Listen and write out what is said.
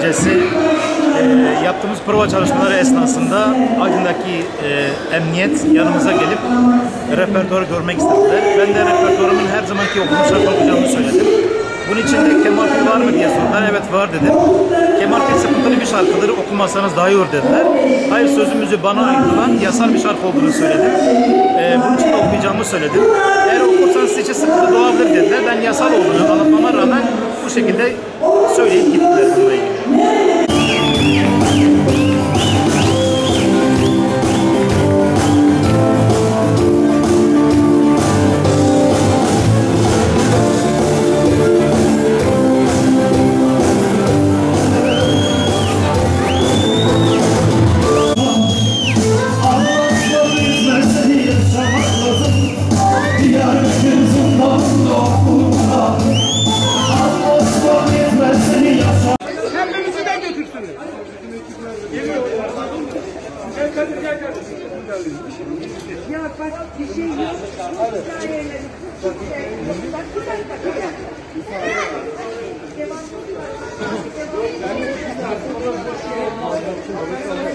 gecesi yaptığımız prova çalışmaları esnasında Aydın'daki emniyet yanımıza gelip repertuarı görmek istediler. Ben de repertuarımın her zamanki okunmuş şarkı okuyacağımı söyledim. Bunun içinde Kemal Pil var mı diye sordular. Evet var dedim. Kemal Pil sıkıntılı bir şarkıdır, okumasanız daha iyi olur dediler. Hayır, sözümüzü bana ait olan yasal bir şarkı olduğunu söyledim. Bunun için de okuyacağımı söyledim. Eğer okursanız siz için sıkıntı doğabilir dediler. Ben yasal olduğunu anlatmama rağmen bu şekilde söyleyip gittiler bununla ilgili. Ya bak bir şey yok. Devam.